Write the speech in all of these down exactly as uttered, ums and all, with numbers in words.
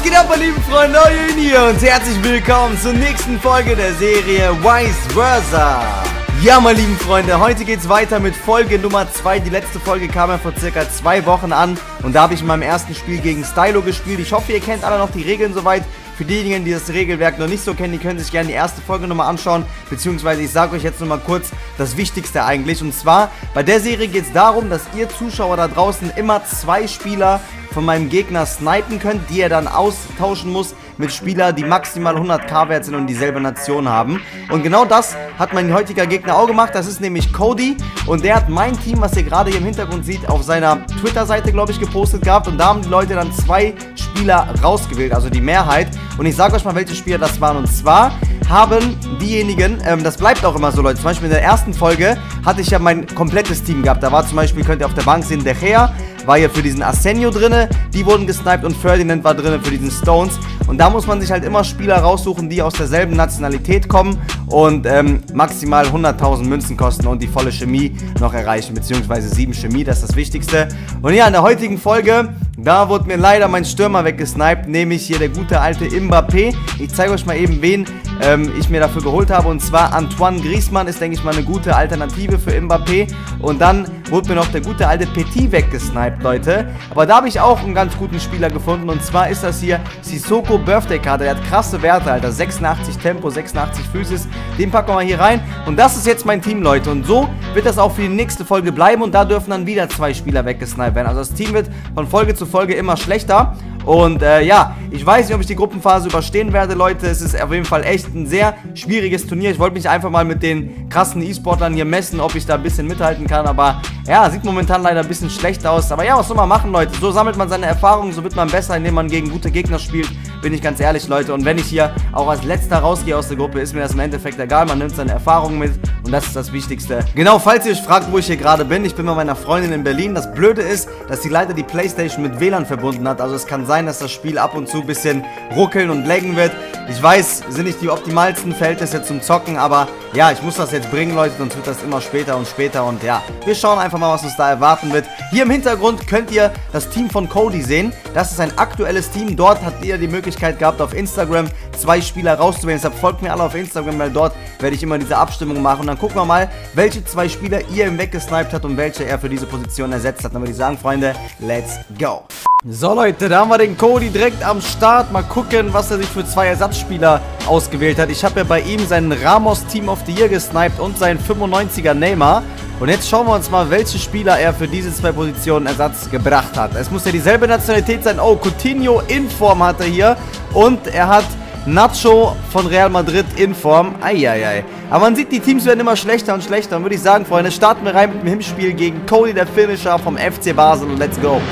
geht ab, meine lieben Freunde, euer hier und herzlich willkommen zur nächsten Folge der Serie Vice Versa. Ja, meine lieben Freunde, heute geht's weiter mit Folge Nummer zwei. Die letzte Folge kam ja vor circa zwei Wochen an und da habe ich in meinem ersten Spiel gegen Stylo gespielt. Ich hoffe, ihr kennt alle noch die Regeln soweit. Für diejenigen, die das Regelwerk noch nicht so kennen, die können sich gerne die erste Folge nochmal anschauen. Beziehungsweise ich sage euch jetzt nochmal kurz das Wichtigste eigentlich. Und zwar, bei der Serie geht es darum, dass ihr Zuschauer da draußen immer zwei Spieler von meinem Gegner snipen könnt, die er dann austauschen muss mit Spielern, die maximal hunderttausend wert sind und dieselbe Nation haben. Und genau das hat mein heutiger Gegner auch gemacht. Das ist nämlich Cody. Und der hat mein Team, was ihr gerade hier im Hintergrund seht, auf seiner Twitter-Seite, glaube ich, gepostet gehabt. Und da haben die Leute dann zwei Spieler rausgewählt, also die Mehrheit. Und ich sage euch mal, welche Spieler das waren. Und zwar haben diejenigen, ähm, das bleibt auch immer so, Leute. Zum Beispiel in der ersten Folge hatte ich ja mein komplettes Team gehabt. Da war zum Beispiel, könnt ihr auf der Bank sehen, De Gea war hier für diesen Arsenio drinne, die wurden gesniped und Ferdinand war drinne für diesen Stones. Und da muss man sich halt immer Spieler raussuchen, die aus derselben Nationalität kommen und ähm, maximal hunderttausend Münzen kosten und die volle Chemie noch erreichen, beziehungsweise sieben Chemie, das ist das Wichtigste. Und ja, in der heutigen Folge, da wurde mir leider mein Stürmer weggesniped, nämlich hier der gute alte Mbappé. Ich zeige euch mal eben, wen ähm, ich mir dafür geholt habe, und zwar Antoine Griezmann ist, denke ich mal, eine gute Alternative für Mbappé. Und dann wurde mir noch der gute alte Petit weggesniped, Leute. Aber da habe ich auch einen ganz guten Spieler gefunden, und zwar ist das hier Sissoko Birthday Karte. Der hat krasse Werte, Alter. sechsundachtzig Tempo, sechsundachtzig Physis. Den packen wir mal hier rein. Und das ist jetzt mein Team, Leute. Und so wird das auch für die nächste Folge bleiben. Und da dürfen dann wieder zwei Spieler weggesniped werden. Also das Team wird von Folge zu Folge immer schlechter. Und äh, ja, ich weiß nicht, ob ich die Gruppenphase überstehen werde, Leute. Es ist auf jeden Fall echt ein sehr schwieriges Turnier. Ich wollte mich einfach mal mit den krassen E-Sportlern hier messen, ob ich da ein bisschen mithalten kann. Aber ja, sieht momentan leider ein bisschen schlecht aus. Aber ja, was soll man machen, Leute? So sammelt man seine Erfahrungen, so wird man besser, indem man gegen gute Gegner spielt. Bin ich ganz ehrlich, Leute. Und wenn ich hier auch als Letzter rausgehe aus der Gruppe, ist mir das im Endeffekt egal. Man nimmt seine Erfahrungen mit und das ist das Wichtigste. Genau, falls ihr euch fragt, wo ich hier gerade bin, ich bin bei meiner Freundin in Berlin. Das Blöde ist, dass sie leider die Playstation mit W L A N verbunden hat. Also es kann sein, dass das Spiel ab und zu ein bisschen ruckeln und laggen wird. Ich weiß, sind nicht die optimalsten Verhältnisse zum Zocken, aber ja, ich muss das jetzt bringen, Leute, sonst wird das immer später und später. Und ja, wir schauen einfach mal, was uns da erwarten wird. Hier im Hintergrund könnt ihr das Team von Cody sehen. Das ist ein aktuelles Team. Dort habt ihr die Möglichkeit gehabt, auf Instagram zwei Spieler rauszuwählen. Deshalb folgt mir alle auf Instagram, weil dort werde ich immer diese Abstimmung machen. Und dann gucken wir mal, welche zwei Spieler ihr ihm weggesniped hat und welche er für diese Position ersetzt hat. Dann würde ich sagen, Freunde, let's go. So, Leute, da haben wir den Cody direkt am Start. Mal gucken, was er sich für zwei Ersatzspieler ausgewählt hat. Ich habe ja bei ihm seinen Ramos Team of the Year gesniped und seinen fünfundneunziger Neymar. Und jetzt schauen wir uns mal, welche Spieler er für diese zwei Positionen Ersatz gebracht hat. Es muss ja dieselbe Nationalität sein. Oh, Coutinho in Form hat er hier. Und er hat Nacho von Real Madrid in Form. Eieiei. Aber man sieht, die Teams werden immer schlechter und schlechter. Und würde ich sagen, Freunde, starten wir rein mit dem Hinspiel gegen Cody, der Finisher vom F C Basel. Und let's go.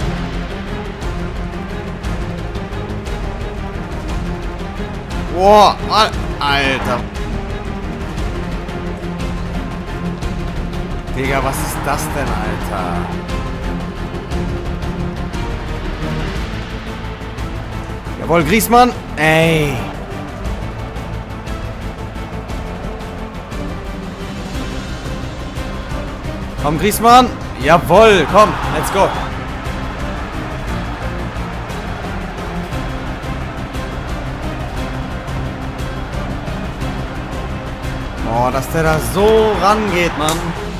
Boah, Alter. Digga, was ist das denn, Alter? Jawohl, Griezmann. Ey. Komm, Griezmann. Jawohl, komm, let's go. Oh, dass der da so rangeht, Mann.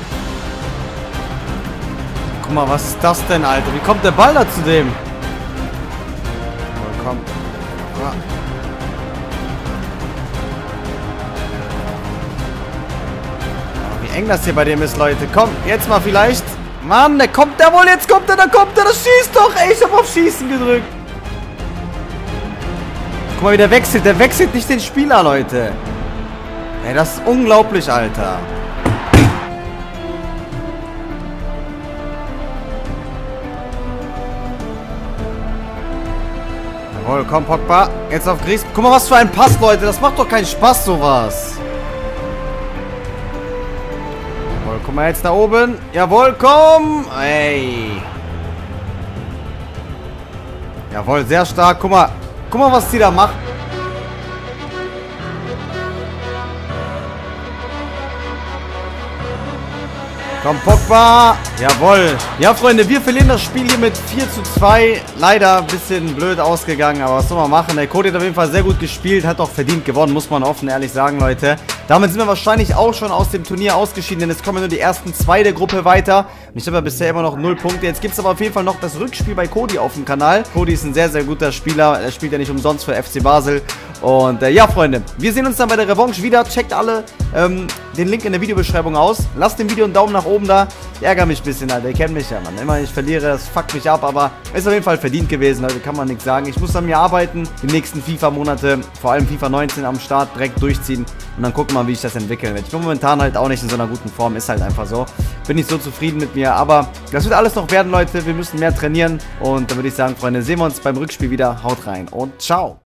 Guck mal, was ist das denn, Alter? Wie kommt der Ball da zu dem? Oh, komm. Ja. Oh, wie eng das hier bei dem ist, Leute. Komm, jetzt mal vielleicht. Mann, der kommt der wohl. Jetzt kommt er, da kommt er. Das schießt doch. Ey, ich hab auf Schießen gedrückt. Guck mal, wie der wechselt. Der wechselt nicht den Spieler, Leute. Ey, das ist unglaublich, Alter. Jawohl, komm, Pogba. Jetzt auf Griezmann. Guck mal, was für ein Pass, Leute. Das macht doch keinen Spaß, sowas. Jawohl, guck mal jetzt da oben. Jawohl, komm. Ey. Jawohl, sehr stark. Guck mal. Guck mal, was die da macht. Komm, Pogba. Jawohl. Ja, Freunde, wir verlieren das Spiel hier mit vier zu zwei. Leider ein bisschen blöd ausgegangen, aber was soll man machen? Der Cody hat auf jeden Fall sehr gut gespielt, hat auch verdient gewonnen, muss man offen ehrlich sagen, Leute. Damit sind wir wahrscheinlich auch schon aus dem Turnier ausgeschieden, denn es kommen nur die ersten zwei der Gruppe weiter. Und ich habe ja bisher immer noch null Punkte. Jetzt gibt es aber auf jeden Fall noch das Rückspiel bei Cody auf dem Kanal. Cody ist ein sehr, sehr guter Spieler. Er spielt ja nicht umsonst für F C Basel. Und äh, ja, Freunde, wir sehen uns dann bei der Revanche wieder. Checkt alle ähm, den Link in der Videobeschreibung aus. Lasst dem Video einen Daumen nach oben da. Ich ärgere mich ein bisschen, Alter. Ihr kennt mich ja, Mann. Immer ich verliere, das fuckt mich ab. Aber ist auf jeden Fall verdient gewesen, Leute. Kann man nichts sagen. Ich muss an mir arbeiten. Die nächsten FIFA-Monate, vor allem FIFA neunzehn am Start, direkt durchziehen. Und dann gucken wir mal, wie ich das entwickeln werde. Ich bin momentan halt auch nicht in so einer guten Form. Ist halt einfach so. Bin nicht so zufrieden mit mir. Aber das wird alles noch werden, Leute. Wir müssen mehr trainieren. Und dann würde ich sagen, Freunde, sehen wir uns beim Rückspiel wieder. Haut rein und ciao.